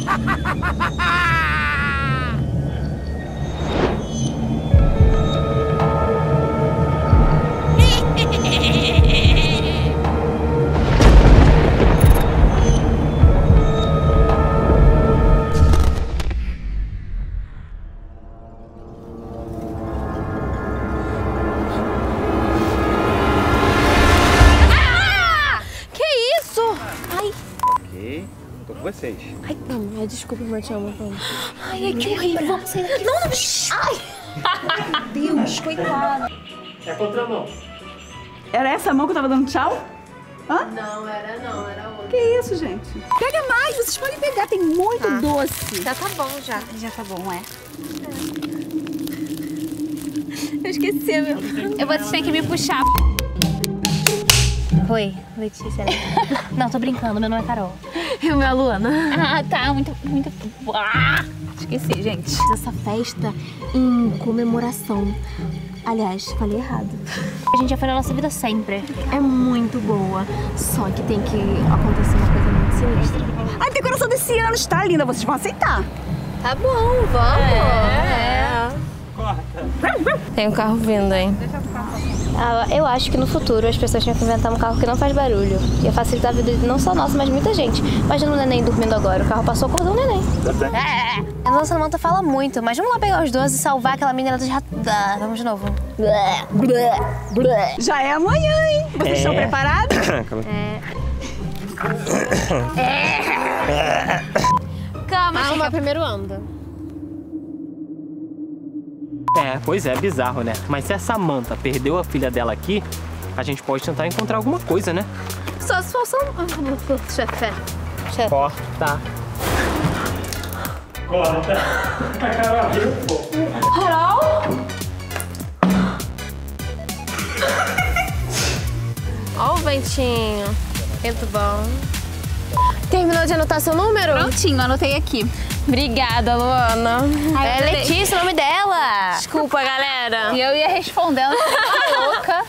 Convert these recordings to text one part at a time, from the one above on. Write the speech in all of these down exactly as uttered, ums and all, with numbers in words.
Vocês. Ai, não, ai, desculpa, mas te amo, vamos. Ai, que horrível. Vamos sair daqui. Não, não. Ai. Meu Deus, coitado. É a contramão. Era essa mão que eu tava dando tchau? Hã? Não, era não, era outra. Que isso, gente? Pega mais, vocês podem pegar, tem muito ah, doce. Já tá bom, já. Já tá bom, é. Eu esqueci, meu. Eu vou ter que me puxar. Oi, Letícia. Não, tô brincando, meu nome é Carol. E o meu é Luana. Ah, tá, muito, muito... Ah, esqueci, gente. Essa festa em comemoração. Aliás, falei errado. A gente já foi na nossa vida sempre. É muito boa, só que tem que acontecer uma coisa muito sinistra. A decoração desse ano está linda, vocês vão aceitar. Tá bom, vamos. É. é. Tem um carro vindo, hein? Ah, eu acho que no futuro as pessoas tinham que inventar um carro que não faz barulho. Ia facilitar a vida de não só nossa, mas muita gente. Imagina o neném dormindo agora. O carro passou, acordou o neném. É. A nossa Samanta fala muito, mas vamos lá pegar os doze e salvar aquela menina do já... Vamos de novo. Já é amanhã, hein? Vocês é. estão preparados? É. É. Calma, Calma, primeiro anda. É, pois é, bizarro, né? Mas se a Samanta perdeu a filha dela aqui, a gente pode tentar encontrar alguma coisa, né? Só se fosse um... Chefe. Chefe. Corta. Corta. A Carol abriu, pô. Carol? Ó o ventinho. Vento bom. Terminou de anotar seu número? Prontinho, anotei aqui. Obrigada, Luana. Ai, é Letícia o nome dela. Desculpa, galera. E eu ia respondendo, louca.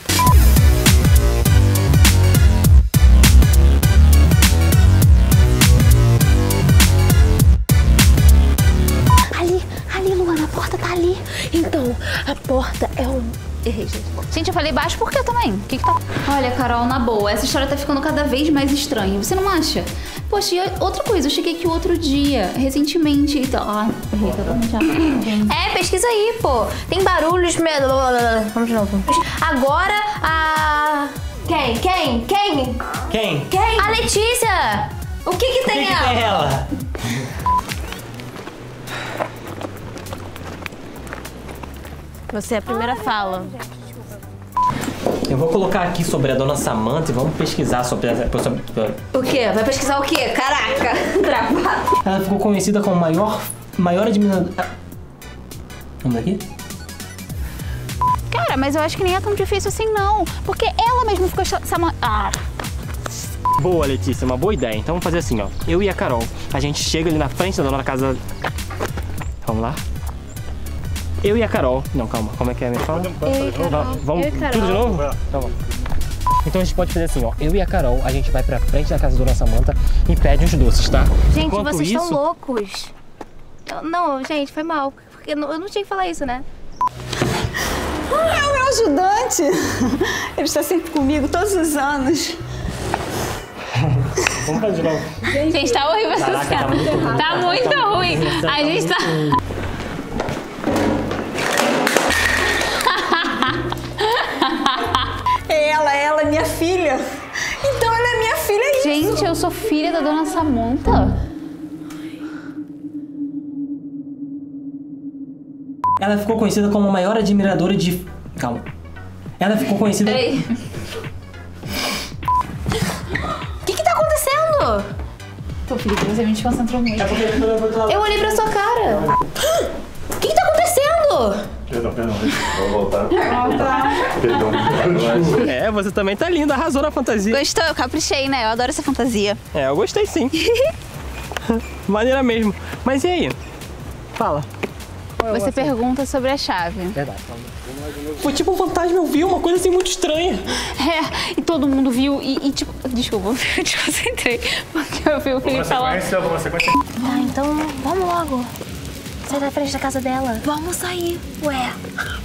Ali, ali, Luana, a porta tá ali. Então, a porta é um... Errei, gente. Gente, eu falei baixo por quê também? O que que tá... Olha, Carol, na boa, essa história tá ficando cada vez mais estranha. Você não acha? Poxa, e outra coisa, eu cheguei aqui outro dia, recentemente e tal. Ah, errei, tá bom, já. É, pesquisa aí, pô. Tem barulhos... Vamos de novo. Agora, a... Quem? Quem? Quem? Quem? Quem? A Letícia! O que que tem o que ela? Que tem ela? Você é a primeira fala. Eu vou colocar aqui sobre a dona Samanta e vamos pesquisar sobre a... Sobre... O quê? Vai pesquisar o quê? Caraca! Travado. Ela ficou conhecida como maior... Maior admiradora... Vamos daqui? Cara, mas eu acho que nem é tão difícil assim, não. Porque ela mesma ficou... Sama... Ah... Boa, Letícia, uma boa ideia. Então vamos fazer assim, ó. Eu e a Carol, a gente chega ali na frente da dona casa... Vamos lá? Eu e a Carol. Não, calma. Como é que é? Me fala. Eu e a Carol. Vamos, eu e a Carol. Tudo de novo? Tá bom. Então a gente pode fazer assim, ó. Eu e a Carol, a gente vai pra frente da casa da dona Samanta e pede uns doces, tá? Gente, Enquanto vocês isso... estão loucos. Eu, não, gente, foi mal. Porque eu não, eu não tinha que falar isso, né? É o meu ajudante. Ele está sempre comigo todos os anos. Vamos fazer de novo. Gente, tá horrível essa Caraca, cena. tá muito ruim. Tá muito tá ruim. Muito, A gente tá... Ela, ela é minha filha. Então ela é minha filha, é isso. Gente, eu sou filha da dona Samanta. Ela ficou conhecida como a maior admiradora de... Calma. Ela ficou conhecida... Peraí. O que que tá acontecendo? Pô, Felipe, você me desconcentrou muito. Eu olhei pra sua cara. O que que tá acontecendo? Perdão, perdão. Vou voltar. Perdão. É, você também tá linda, arrasou na fantasia. Gostou? Eu caprichei, né? Eu adoro essa fantasia. É, eu gostei sim. Maneira mesmo. Mas e aí? Fala. Você pergunta sobre a chave. Verdade. Foi tipo um fantasma, eu vi uma coisa assim muito estranha. É, e todo mundo viu e, e tipo... Desculpa, eu te concentrei. Porque eu vi o Felipe falar... Tá, então vamos logo. Sai da frente da casa dela. Vamos sair. Ué.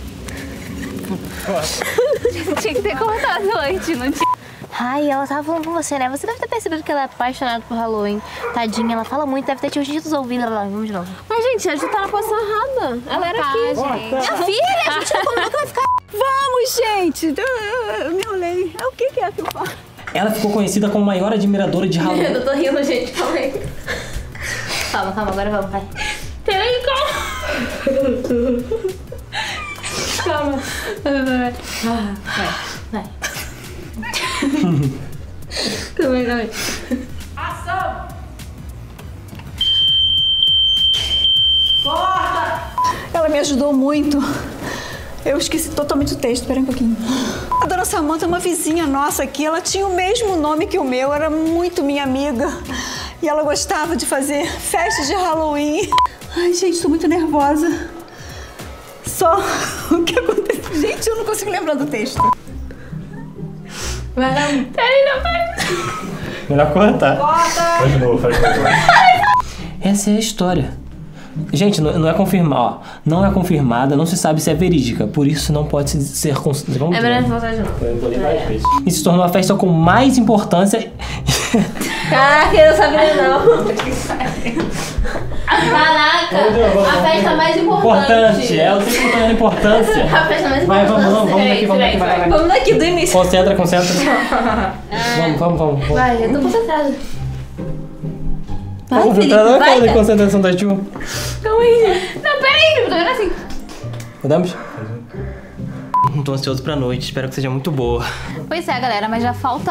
Tinha que ter cortado antes, não tinha... Ai, ela tava falando com você, né? Você deve ter percebido que ela é apaixonada por Halloween. Tadinha, ela fala muito, deve ter te ouvido os ouvidos. Vamos de novo. Mas, gente, a gente tá na posição errada. Ela era aqui. gente. Minha filha, a gente não combinou que vai ficar... Vamos, gente! Eu, eu me enrolei. O que que é que eu faço? Ela ficou conhecida como a maior admiradora de Halloween. Eu tô rindo, gente. Calma aí. Calma, calma, agora vamos, vai. Peraí, calma. Calma. Vai, vai. Vai. Calma aí, calma aí. Ela me ajudou muito. Eu esqueci totalmente o texto, espera um pouquinho. A dona Samanta é uma vizinha nossa aqui, ela tinha o mesmo nome que o meu, era muito minha amiga. E ela gostava de fazer festas de Halloween. Ai, gente, tô muito nervosa. Só o que aconteceu. Gente, eu não consigo lembrar do texto. Vai lá. Peraí, não vai. Melhor cortar. Faz de novo, faz de novo. Essa é a história. Gente, não, não é confirmada, ó. Não é confirmada, não se sabe se é verídica. Por isso não pode ser considerada. É verdade, voltar de novo. E se tornou a festa com mais importância. Caraca, eu não sabia não. Caraca, a festa mais importante. Importante, ela tem que botar a importância. A festa mais Vai, importante. vamos, vamos, vamos daqui, vamos daqui, vai, vai. Vamos daqui do início. Concentra, concentra. Vamos, vamos, vamos. vamos. Vai, eu tô concentrada. Tá Vai, Felipe, concentrada? Olha a vai, cara de cara. concentração da Ju. Calma aí. Não, peraí, eu tô vendo assim. Podemos? Tô ansioso pra noite, espero que seja muito boa. Pois é, galera, mas já falta...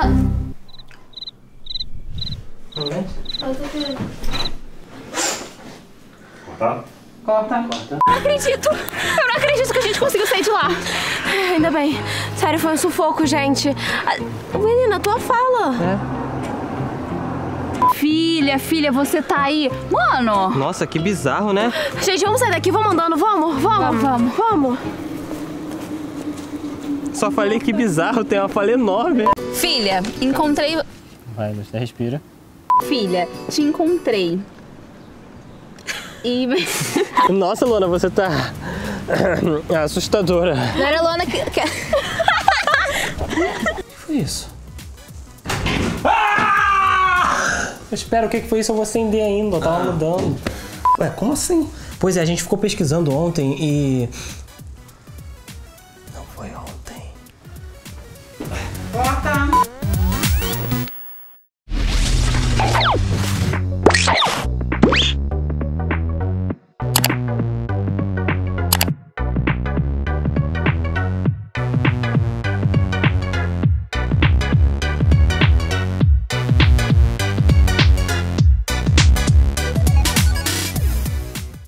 Tá? Não acredito! Eu não acredito que a gente conseguiu sair de lá. Ainda bem. Sério, foi um sufoco, gente. Ah, menina, tua fala. Filha, filha, você tá aí. Mano! Nossa, que bizarro, né? Gente, vamos sair daqui, vamos andando, vamos? Vamos, vamos, vamos. Só falei que bizarro, tem uma falha enorme. Filha, encontrei... Vai, você respira. Filha, te encontrei. E... Nossa, Luana, você tá assustadora. Não era a Luana que... que... Foi isso. Ah! Eu espero, o que foi isso? Eu vou acender ainda, eu tava mudando. Ué, como assim? Pois é, a gente ficou pesquisando ontem e